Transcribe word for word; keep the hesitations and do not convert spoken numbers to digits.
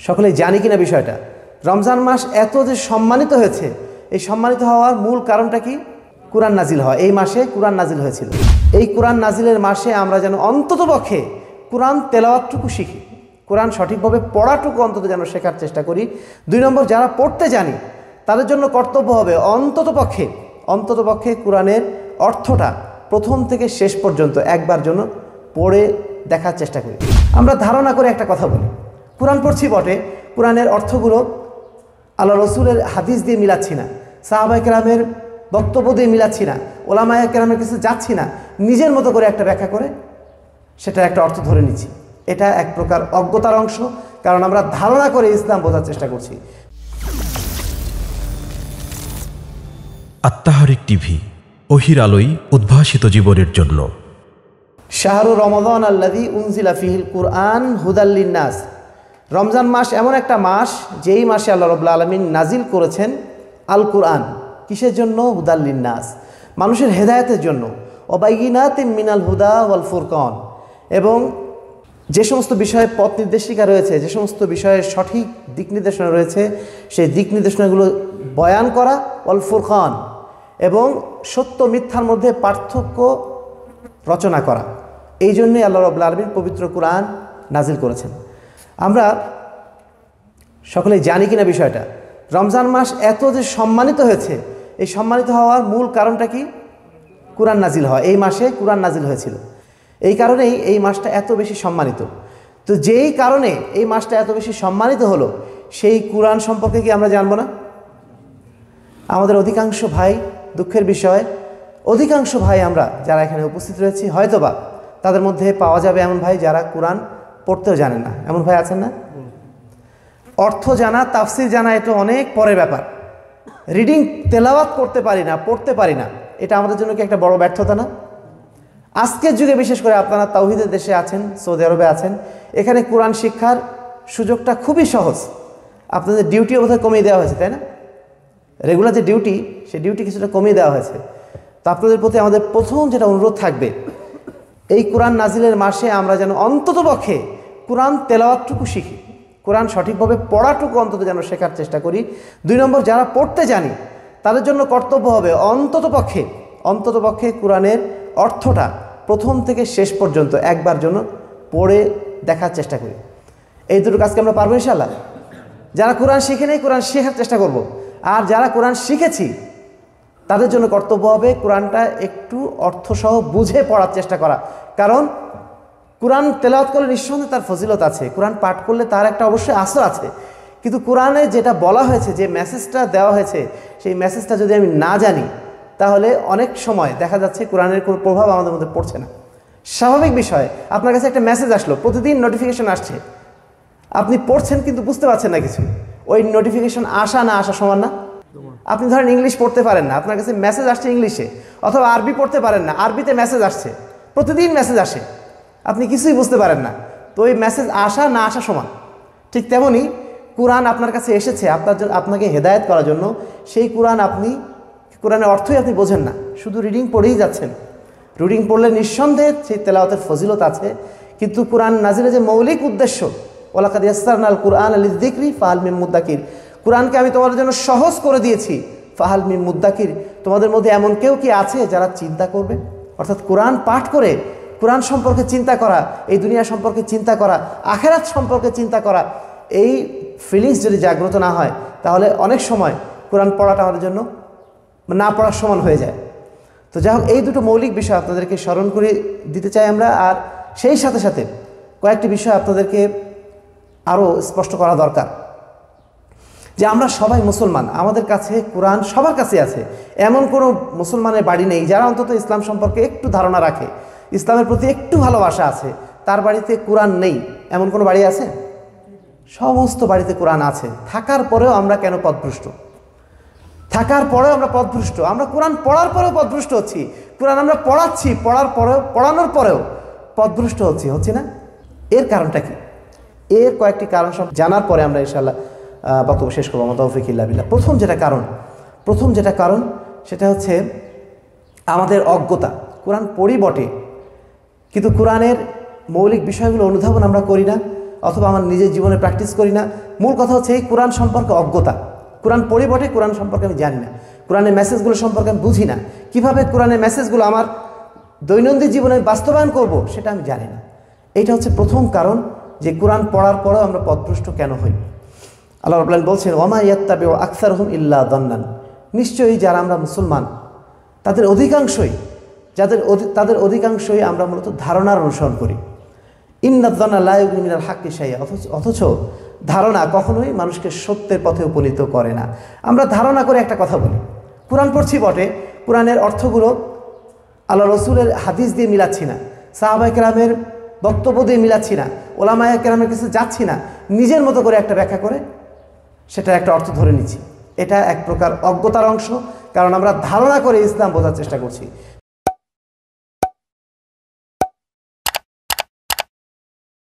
সকলেই জানি কিনা বিষয়টা, রমজান মাস এত যে সম্মানিত হয়েছে, এই সম্মানিত হওয়ার মূল কারণটা কি? কুরআন নাজিল হয়। এই মাসে কুরআন নাজিল হয়েছিল। এই কুরআন নাজিলের মাসে আমরা যেন অন্ততপক্ষে কুরআন তেলাওয়াতটুকু শিখি, কুরআন সঠিকভাবে পড়াটুকু অন্তত যেন শেখার চেষ্টা করি। দুই নম্বর, যারা পড়তে জানি তাদের জন্য কর্তব্য হবে অন্ততপক্ষে অন্ততপক্ষে কুরআনের অর্থটা প্রথম থেকে শেষ পর্যন্ত একবার জন্য পড়ে দেখার চেষ্টা করি। আমরা ধারণা করে একটা কথা বলি, কুরআন পড়ছি বটে, কুরআনের অর্থগুলো আল্লাহ রসুলের হাদিস দিয়ে মিলাচ্ছি না, সাহাবায়ে কেরামের বক্তব্য দিয়ে মিলাচ্ছি না, ওলামায়ে কেরামের কাছে যাচ্ছি না, নিজের মতো করে একটা ব্যাখ্যা করে সেটার একটা অর্থ ধরে নিচ্ছি। এটা এক প্রকার অজ্ঞতার অংশ, কারণ আমরা ধারণা করে ইসলাম বোঝার চেষ্টা করছি। আত্মাহারিক টিভি, ওহির আলোয় উদ্ভাসিত জীবনের জন্য। শাহরু রমাদান আল্লাযী উনজিলা ফিহিল কুরআন হুদাল লিন্নাস। রমজান মাস এমন একটা মাস যেই মাসে আল্লাহ রাব্বুল আলামিন নাজিল করেছেন আল কুরআন। কিসের জন্য? হুদাল লিন্নাস, মানুষের হেদায়েতের জন্য। ওয়াবাইয়িনাতিম মিনাল হুদা ওয়াল ফুরকান, এবং যে সমস্ত বিষয়ে পথ নির্দেশিকা রয়েছে, যে সমস্ত বিষয়ের সঠিক দিক নির্দেশনা রয়েছে, সেই দিক নির্দেশনাগুলো বয়ান করা, ওয়াল ফুরকান, এবং সত্য মিথ্যার মধ্যে পার্থক্য রচনা করা। এই জন্যই আল্লাহ রাব্বুল আলামিন পবিত্র কুরআন নাজিল করেছেন। আমরা সকলেই জানি কিনা বিষয়টা, রমজান মাস এত যে সম্মানিত হয়েছে, এই সম্মানিত হওয়ার মূল কারণটা কি? কুরআন নাজিল হয়। এই মাসে কুরআন নাজিল হয়েছিল, এই কারণেই এই মাসটা এত বেশি সম্মানিত। তো যেই কারণে এই মাসটা এত বেশি সম্মানিত হলো, সেই কুরআন সম্পর্কে কি আমরা জানবো না? আমাদের অধিকাংশ ভাই, দুঃখের বিষয়, অধিকাংশ ভাই আমরা যারা এখানে উপস্থিত রয়েছি, হয়তোবা তাদের মধ্যে পাওয়া যাবে এমন ভাই যারা কুরআন পড়তেও জানেন না। এমন ভাই আছেন না? অর্থ জানা, তাফসির জানা এটা অনেক পরের ব্যাপার। রিডিং তেলাওয়াত করতে পারি না, পড়তে পারি না, এটা আমাদের জন্য কি একটা বড় ব্যর্থতা না? আজকের যুগে বিশেষ করে আপনারা তাওহীদের দেশে আছেন, সৌদি আরবে আছেন, এখানে কোরআন শিক্ষার সুযোগটা খুবই সহজ। আপনাদের ডিউটিও বোধহয় কমিয়ে দেওয়া হয়েছে, তাই না? রেগুলার যে ডিউটি, সেই ডিউটি কিছুটা কমিয়ে দেওয়া হয়েছে। তো আপনাদের প্রতি আমাদের প্রথম যেটা অনুরোধ থাকবে, এই কোরআন নাজিলের মাসে আমরা যেন অন্ততপক্ষে কোরআন তেলাওয়াতটুকু শিখি, কোরআন সঠিকভাবে পড়াটুকু অন্তত যেন শেখার চেষ্টা করি। দুই নম্বর, যারা পড়তে জানি তাদের জন্য কর্তব্য হবে অন্ততপক্ষে অন্ততপক্ষে কোরআনের অর্থটা প্রথম থেকে শেষ পর্যন্ত একবার জন্য পড়ে দেখার চেষ্টা করি। এই দুটো কাজকে আমরা পারবো ইনশাআল্লাহ। যারা কোরআন শিখে নেই, কোরআন শেখার চেষ্টা করব। আর যারা কোরআন শিখেছি তাদের জন্য কর্তব্য হবে কোরআনটা একটু অর্থসহ বুঝে পড়ার চেষ্টা করা। কারণ কোরআন তেলাওয়াত করলে নিঃসন্দেহে তার ফজিলত আছে, কোরআন পাঠ করলে তার একটা অবশ্যই আসর আছে, কিন্তু কোরআনে যেটা বলা হয়েছে, যে মেসেজটা দেওয়া হয়েছে, সেই মেসেজটা যদি আমি না জানি, তাহলে অনেক সময় দেখা যাচ্ছে কোরআনের কোনো প্রভাব আমাদের মধ্যে পড়ছে না। স্বাভাবিক বিষয়, আপনার কাছে একটা মেসেজ আসলো, প্রতিদিন নোটিফিকেশন আসছে, আপনি পড়ছেন কিন্তু বুঝতে পারছেন না কিছু। ওই নোটিফিকেশন আসা না আসা সমান না? আপনি ধরেন ইংলিশ পড়তে পারেন না, আপনার কাছে মেসেজ আসছে ইংলিশে, অথবা আরবি পড়তে পারেন না, আরবিতে মেসেজ আসছে, প্রতিদিন মেসেজ আসে, আপনি কিছুই বুঝতে পারেন না। তো ওই মেসেজ আসা না আসা সমান। ঠিক তেমনই কোরআন আপনার কাছে এসেছে আপনার জন্য, আপনাকে হেদায়েত করার জন্য। সেই কোরআন আপনি, কোরআনের অর্থই আপনি বোঝেন না, শুধু রিডিং পড়েই যাচ্ছেন। রিডিং পড়লে নিঃসন্দেহে সেই তেলাওয়াতের ফজিলত আছে, কিন্তু কোরআন নাজিলের যে মৌলিক উদ্দেশ্য, ওয়ালাকাদ ইয়াসসারনাল কুরআনা লিযিকরি ফাহাল মিন মুদ্দাকির, কোরআনকে আমি তোমাদের জন্য সহজ করে দিয়েছি, ফাহাল মিন মুদ্দাকির, তোমাদের মধ্যে এমন কেউ কি আছে যারা চিন্তা করবে? অর্থাৎ কোরআন পাঠ করে কোরআন সম্পর্কে চিন্তা করা, এই দুনিয়া সম্পর্কে চিন্তা করা, আখেরাত সম্পর্কে চিন্তা করা, এই ফিলিংস যদি জাগ্রত না হয়, তাহলে অনেক সময় কোরআন পড়াটা আমাদের জন্য না পড়ার সমান হয়ে যায়। তো যাই হোক, এই দুটো মৌলিক বিষয় আপনাদেরকে স্মরণ করে দিতে চাই আমরা। আর সেই সাথে সাথে কয়েকটি বিষয় আপনাদেরকে আরও স্পষ্ট করা দরকার, যে আমরা সবাই মুসলমান, আমাদের কাছে কোরআন সবার কাছে আছে। এমন কোনো মুসলমানের বাড়ি নেই যারা অন্তত ইসলাম সম্পর্কে একটু ধারণা রাখে, ইসলামের প্রতি একটু ভালোবাসা আছে, তার বাড়িতে কোরআন নেই এমন কোনো বাড়ি আছে? সমস্ত বাড়িতে কোরআন আছে। থাকার পরেও আমরা কেন পথভ্রষ্ট? থাকার পরেও আমরা পথভ্রষ্ট। আমরা কোরআন পড়ার পরেও পথভ্রষ্ট হচ্ছি, কোরআন আমরা পড়াচ্ছি, পড়ার পরেও, পড়ানোর পরেও পথভ্রষ্ট হচ্ছি, হচ্ছি না? এর কারণটা কি? এর কয়েকটি কারণ সব জানার পরে আমরা ইনশাআল্লাহ বক্তব্য শেষ করবো। আমার তৌফিক ইল্লা বিল্লাহ। প্রথম যেটা কারণ প্রথম যেটা কারণ সেটা হচ্ছে আমাদের অজ্ঞতা। কোরআন পড়ি বটে, কিন্তু কোরআনের মৌলিক বিষয়গুলো অনুধাবন আমরা করি না, অথবা আমার নিজের জীবনে প্র্যাকটিস করি না। মূল কথা হচ্ছে এই কোরআন সম্পর্কে অজ্ঞতা। কোরআন পড়ি বটে, কোরআন সম্পর্কে আমি জানি না, কোরআনের মেসেজগুলো সম্পর্কে আমি বুঝি না, কীভাবে কোরআনের মেসেজগুলো আমার দৈনন্দিন জীবনে বাস্তবায়ন করব সেটা আমি জানি না। এইটা হচ্ছে প্রথম কারণ যে কোরআন পড়ার পরেও আমরা পথভ্রষ্ট কেন হই। আল্লাহ রাব্বুল আলামিন বলছেন ওমা ইয়াত্তাবিউ আকসারহুম ইল্লা যান্নান, নিশ্চয়ই যারা আমরা মুসলমান তাদের অধিকাংশই যাদের তাদের অধিকাংশই আমরা মূলত ধারণার অনুসরণ করি। ইন্নায যান্না লা ইউগনি মিনাল হাক্কি শাইআ, অথচ অথচ ধারণা কখনোই মানুষকে সত্যের পথে উপনীত করে না। আমরা ধারণা করে একটা কথা বলি, কোরআন পড়ছি বটে, কোরআনের অর্থগুলো আল্লাহ রসুলের হাদিস দিয়ে মিলাচ্ছি না, সাহাবায়ে কেরামের বক্তব্য দিয়ে মিলাচ্ছি না, ওলামায়ে কেরামের কাছে যাচ্ছি না, নিজের মতো করে একটা ব্যাখ্যা করে সেটার একটা অর্থ ধরে নিচ্ছি। এটা এক প্রকার অজ্ঞতার অংশ, কারণ আমরা ধারণা করে ইসলাম বোঝার চেষ্টা করছি।